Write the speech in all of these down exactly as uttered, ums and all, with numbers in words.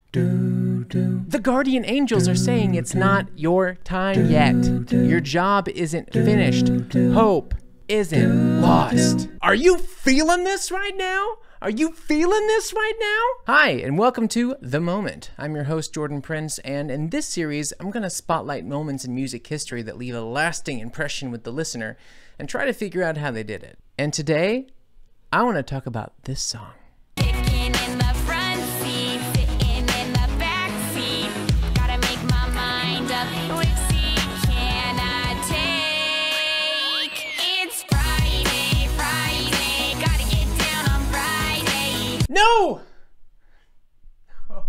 The guardian angels are saying it's not your time yet. Your job isn't finished. Hope isn't lost. Are you feeling this right now? Are you feeling this right now? Hi, and welcome to The Moment. I'm your host, Jordan Prince, and in this series, I'm going to spotlight moments in music history that leave a lasting impression with the listener and try to figure out how they did it. And today, I want to talk about this song. No! Oh.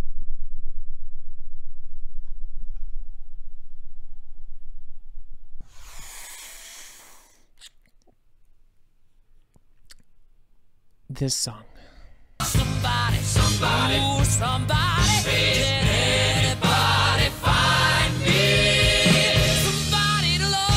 This song. Somebody, somebody, ooh, somebody, can anybody find me? Somebody to love.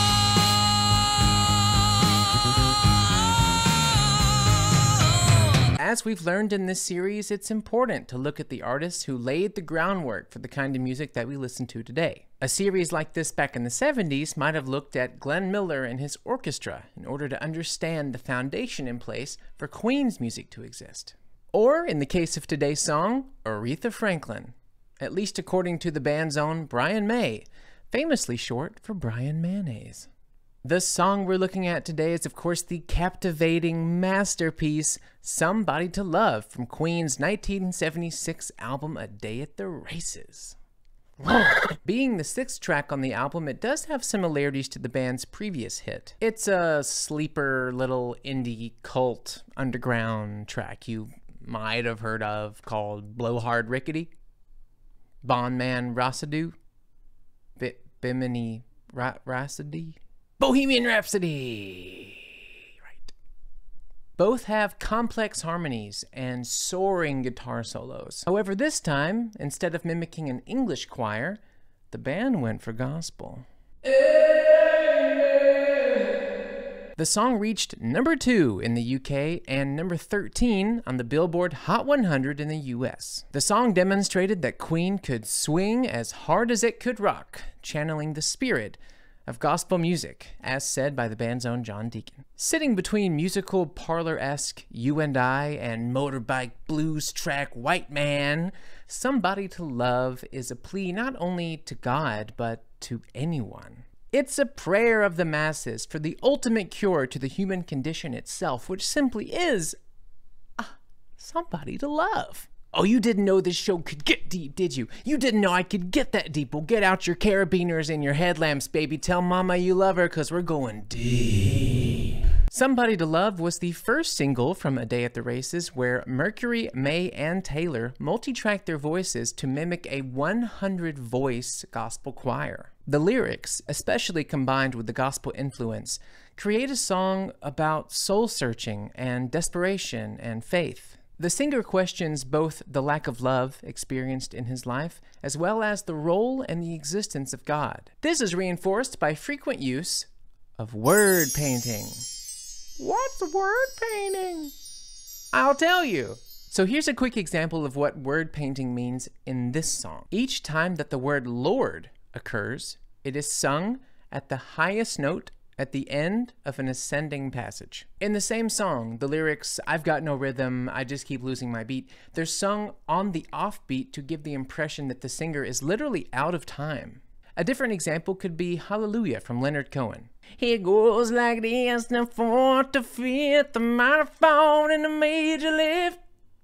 As we've learned in this series, it's important to look at the artists who laid the groundwork for the kind of music that we listen to today. A series like this back in the seventies might have looked at Glenn Miller and his orchestra in order to understand the foundation in place for Queen's music to exist. Or, in the case of today's song, Aretha Franklin, at least according to the band's own Brian May, famously short for Brian Mayonnaise. The song we're looking at today is, of course, the captivating masterpiece, Somebody to Love, from Queen's nineteen seventy-six album, A Day at the Races. Being the sixth track on the album, it does have similarities to the band's previous hit. It's a sleeper little indie cult underground track you might have heard of called Blowhard Rickety, Bondman Rhapsody, B Bimini Ra Rhapsody, Bohemian Rhapsody. Right. Both have complex harmonies and soaring guitar solos. However, this time, instead of mimicking an English choir, the band went for gospel. The song reached number two in the U K and number thirteen on the Billboard Hot one hundred in the U S. The song demonstrated that Queen could swing as hard as it could rock, channeling the spirit of gospel music, as said by the band's own John Deacon. Sitting between musical parlor-esque You and I and motorbike blues track White Man, Somebody to Love is a plea not only to God, but to anyone. It's a prayer of the masses for the ultimate cure to the human condition itself, which simply is uh, somebody to love. Oh, you didn't know this show could get deep, did you? You didn't know I could get that deep. Well, get out your carabiners and your headlamps, baby. Tell mama you love her, because we're going deep. Somebody to Love was the first single from A Day at the Races where Mercury, May, and Taylor multi-tracked their voices to mimic a one hundred voice gospel choir. The lyrics, especially combined with the gospel influence, create a song about soul-searching and desperation and faith. The singer questions both the lack of love experienced in his life, as well as the role and the existence of God. This is reinforced by frequent use of word painting. What's word painting? I'll tell you. So here's a quick example of what word painting means in this song. Each time that the word Lord occurs, it is sung at the highest note at the end of an ascending passage. In the same song, the lyrics, I've got no rhythm, I just keep losing my beat, they're sung on the offbeat to give the impression that the singer is literally out of time. A different example could be Hallelujah from Leonard Cohen. It goes like this, the fourth, the fifth, the minor fall, and the major lift.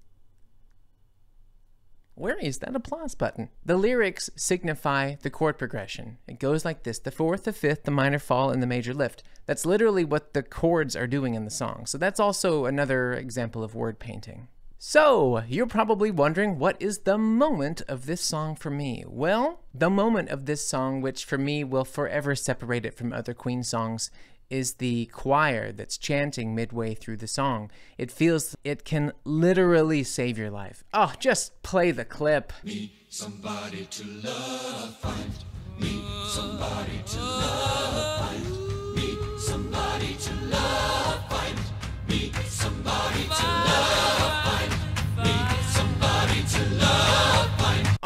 Where is that applause button? The lyrics signify the chord progression. It goes like this, the fourth, the fifth, the minor fall, and the major lift. That's literally what the chords are doing in the song. So that's also another example of word painting. So, you're probably wondering, what is the moment of this song for me? Well, the moment of this song, which for me will forever separate it from other Queen songs, is the choir that's chanting midway through the song. It feels it can literally save your life. Oh, just play the clip. Me somebody to love, find me somebody to love, find me somebody to love, find me somebody to love, find me somebody to love, find